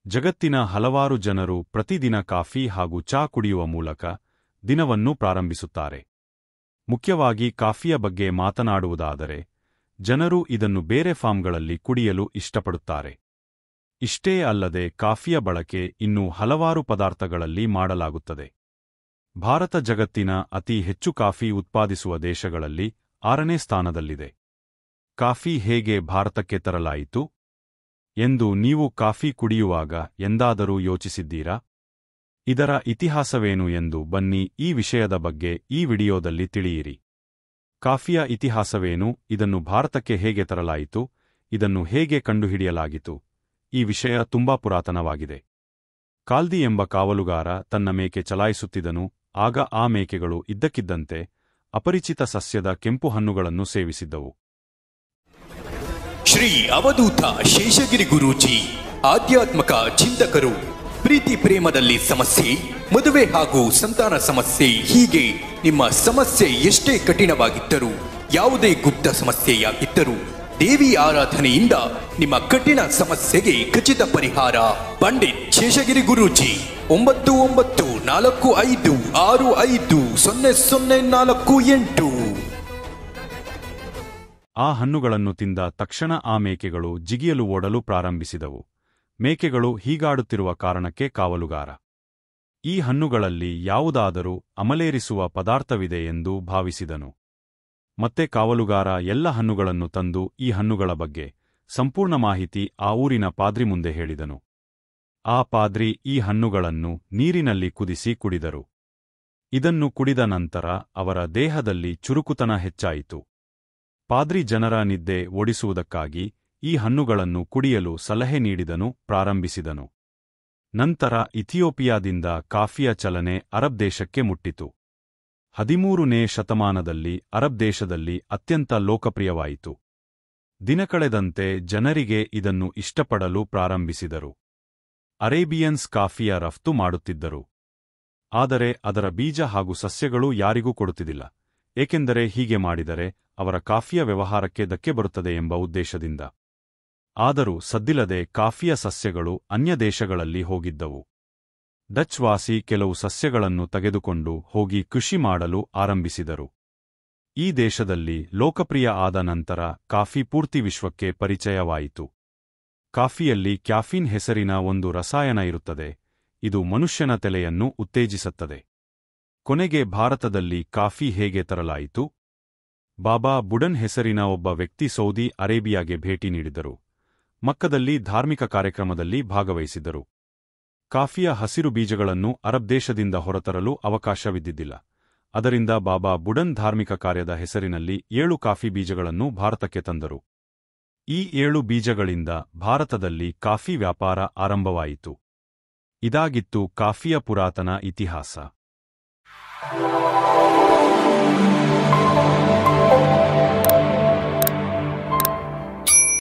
ಜಗತ್ತಿನ ಹಲವಾರು ಜನರು ಪ್ರತಿದಿನ ಕಾಫಿ ಹಾಗೂ ಚಾ ಕುಡಿಯುವ ಮೂಲಕ ದಿನವನ್ನು ಪ್ರಾರಂಭಿಸುತ್ತಾರೆ. ಮುಖ್ಯವಾಗಿ ಕಾಫಿಯ ಬಗ್ಗೆ ಮಾತನಾಡುವುದಾದರೆ, ಜನರು ಇದನ್ನು ಬೇರೆ ಫಾರ್ಮ್ಗಳಲ್ಲಿ ಕುಡಿಯಲು ಇಷ್ಟಪಡುತ್ತಾರೆ. ಇಷ್ಟೇ ಅಲ್ಲದೆ ಕಾಫಿಯ ಬಳಕೆ ಇನ್ನೂ ಹಲವಾರು ಪದಾರ್ಥಗಳಲ್ಲಿ ಮಾಡಲಾಗುತ್ತದೆ. ಭಾರತ ಜಗತ್ತಿನ ಅತಿ ಹೆಚ್ಚು ಕಾಫಿ ಉತ್ಪಾದಿಸುವ ದೇಶಗಳಲ್ಲಿ 6ನೇ ಸ್ಥಾನದಲ್ಲಿದೆ. ಕಾಫಿ ಹೇಗೆ ಭಾರತಕ್ಕೆ ತರಲಾಯಿತು ಎಂದು ನೀವು ಕಾಫಿ ಕುಡಿಯುವಾಗ ಎಂದಾದರೂ ಯೋಚಿಸಿದ್ದೀರಾ? ಇದರ ಇತಿಹಾಸವೇನು ಎಂದು ಬನ್ನಿ ಈ ವಿಷಯದ ಬಗ್ಗೆ ಈ ವಿಡಿಯೋದಲ್ಲಿ ತಿಳಿಯಿರಿ. ಕಾಫಿಯ ಇತಿಹಾಸವೇನು, ಇದನ್ನು ಭಾರತಕ್ಕೆ ಹೇಗೆ ತರಲಾಯಿತು, ಇದನ್ನು ಹೇಗೆ ಕಂಡುಹಿಡಿಯಲಾಗಿತು? ಈ ವಿಷಯ ತುಂಬಾ ಪುರಾತನವಾಗಿದೆ. ಕಾಲ್ದಿ ಎಂಬ ಕಾವಲುಗಾರ ತನ್ನ ಮೇಕೆ ಚಲಾಯಿಸುತ್ತಿದ್ದನು. ಆಗ ಆ ಮೇಕೆಗಳು ಇದ್ದಕ್ಕಿದ್ದಂತೆ ಅಪರಿಚಿತ ಸಸ್ಯದ ಕೆಂಪು ಹಣ್ಣುಗಳನ್ನು ಸೇವಿಸಿದ್ದವು. ಶ್ರೀ ಅವಧೂತ ಶೇಷಗಿರಿ ಗುರೂಜಿ ಆಧ್ಯಾತ್ಮಕ ಚಿಂತಕರು. ಪ್ರೀತಿ ಪ್ರೇಮದಲ್ಲಿ ಸಮಸ್ಯೆ, ಮದುವೆ ಹಾಗೂ ಸಂತಾನ ಸಮಸ್ಯೆ, ಹೀಗೆ ನಿಮ್ಮ ಸಮಸ್ಯೆ ಎಷ್ಟೇ ಕಠಿಣವಾಗಿದ್ದರೂ, ಯಾವುದೇ ಗುಪ್ತ ಸಮಸ್ಯೆಯಾಗಿದ್ದರೂ ದೇವಿ ಆರಾಧನೆಯಿಂದ ನಿಮ್ಮ ಕಠಿಣ ಸಮಸ್ಯೆಗೆ ಖಚಿತ ಪರಿಹಾರ. ಪಂಡಿತ್ ಶೇಷಗಿರಿ ಗುರೂಜಿ 9945650048. ಆ ಹಣ್ಣುಗಳನ್ನು ತಿಂದ ತಕ್ಷಣ ಆ ಮೇಕೆಗಳು ಜಿಗಿಯಲು ಓಡಲು ಪ್ರಾರಂಭಿಸಿದವು. ಮೇಕೆಗಳು ಹೀಗಾಡುತ್ತಿರುವ ಕಾರಣಕ್ಕೆ ಕಾವಲುಗಾರ ಈ ಹಣ್ಣುಗಳಲ್ಲಿ ಯಾವುದಾದರೂ ಅಮಲೇರಿಸುವ ಪದಾರ್ಥವಿದೆ ಎಂದು ಭಾವಿಸಿದನು. ಮತ್ತೆ ಕಾವಲುಗಾರ ಎಲ್ಲ ಹಣ್ಣುಗಳನ್ನು ತಂದು ಈ ಹಣ್ಣುಗಳ ಬಗ್ಗೆ ಸಂಪೂರ್ಣ ಮಾಹಿತಿ ಆ ಊರಿನ ಪಾದ್ರಿ ಮುಂದೆ ಹೇಳಿದನು. ಆ ಪಾದ್ರಿ ಈ ಹಣ್ಣುಗಳನ್ನು ನೀರಿನಲ್ಲಿ ಕುದಿಸಿ ಕುಡಿದರು. ಇದನ್ನು ಕುಡಿದ ನಂತರ ಅವರ ದೇಹದಲ್ಲಿ ಚುರುಕುತನ ಹೆಚ್ಚಾಯಿತು. ಪಾದ್ರಿ ಜನರ ನಿದ್ದೆ ಓಡಿಸುವುದಕ್ಕಾಗಿ ಈ ಹಣ್ಣುಗಳನ್ನು ಕುಡಿಯಲು ಸಲಹೆ ನೀಡಿದನು ಪ್ರಾರಂಭಿಸಿದನು. ನಂತರ ಇಥಿಯೋಪಿಯಾದಿಂದ ಕಾಫಿಯ ಚಲನೆ ಅರಬ್ ದೇಶಕ್ಕೆ ಮುಟ್ಟಿತು. 13ನೇ ಶತಮಾನದಲ್ಲಿ ಅರಬ್ ದೇಶದಲ್ಲಿ ಅತ್ಯಂತ ಲೋಕಪ್ರಿಯವಾಯಿತು. ದಿನಕಳೆದಂತೆ ಜನರಿಗೆ ಇದನ್ನು ಇಷ್ಟಪಡಲು ಪ್ರಾರಂಭಿಸಿದರು. ಅರೇಬಿಯನ್ಸ್ ಕಾಫಿಯ ರಫ್ತು ಮಾಡುತ್ತಿದ್ದರು. ಆದರೆ ಅದರ ಬೀಜ ಹಾಗೂ ಸಸ್ಯಗಳು ಯಾರಿಗೂ ಕೊಡುತ್ತಿದ್ದಿಲ್ಲ, ಏಕೆಂದರೆ ಹೀಗೆ ಮಾಡಿದರೆ ಅವರ ಕಾಫಿಯ ವ್ಯವಹಾರಕ್ಕೆ ಧಕ್ಕೆ ಬರುತ್ತದೆ ಎಂಬ ಉದ್ದೇಶದಿಂದ. ಆದರೂ ಸದ್ದಿಲ್ಲದೆ ಕಾಫಿಯ ಸಸ್ಯಗಳು ಅನ್ಯ ದೇಶಗಳಲ್ಲಿ ಹೋಗಿದ್ದವು. ಡಚ್ ವಾಸಿ ಕೆಲವು ಸಸ್ಯಗಳನ್ನು ತೆಗೆದುಕೊಂಡು ಹೋಗಿ ಕೃಷಿ ಮಾಡಲು ಆರಂಭಿಸಿದರು. ಈ ದೇಶದಲ್ಲಿ ಲೋಕಪ್ರಿಯ ಆದ ನಂತರ ಕಾಫಿ ಪೂರ್ತಿ ವಿಶ್ವಕ್ಕೆ ಪರಿಚಯವಾಯಿತು. ಕಾಫಿಯಲ್ಲಿ ಕ್ಯಾಫೀನ್ ಹೆಸರಿನ ಒಂದು ರಸಾಯನ ಇರುತ್ತದೆ. ಇದು ಮನುಷ್ಯನ ತಲೆಯನ್ನು ಉತ್ತೇಜಿಸುತ್ತದೆ. ಕೊನೆಗೆ ಭಾರತದಲ್ಲಿ ಕಾಫಿ ಹೇಗೆ ತರಲಾಯಿತು? ಬಾಬಾ ಬುಡನ್ ಹೆಸರಿನ ಒಬ್ಬ ವ್ಯಕ್ತಿ ಸೌದಿ ಅರೇಬಿಯಾಗೆ ಭೇಟಿ ನೀಡಿದರು. ಮಕ್ಕದಲ್ಲಿ ಧಾರ್ಮಿಕ ಕಾರ್ಯಕ್ರಮದಲ್ಲಿ ಭಾಗವಹಿಸಿದ್ದರು. ಕಾಫಿಯ ಹಸಿರು ಬೀಜಗಳನ್ನು ಅರಬ್ ದೇಶದಿಂದ ಹೊರತರಲು ಅವಕಾಶವಿದ್ದಿದ್ದಿಲ್ಲ. ಅದರಿಂದ ಬಾಬಾ ಬುಡನ್ ಧಾರ್ಮಿಕ ಕಾರ್ಯದ ಹೆಸರಿನಲ್ಲಿ 7 ಕಾಫಿ ಬೀಜಗಳನ್ನು ಭಾರತಕ್ಕೆ ತಂದರು. ಈ 7 ಬೀಜಗಳಿಂದ ಭಾರತದಲ್ಲಿ ಕಾಫಿ ವ್ಯಾಪಾರ ಆರಂಭವಾಯಿತು. ಇದಾಗಿತ್ತು ಕಾಫಿಯ ಪುರಾತನ ಇತಿಹಾಸ.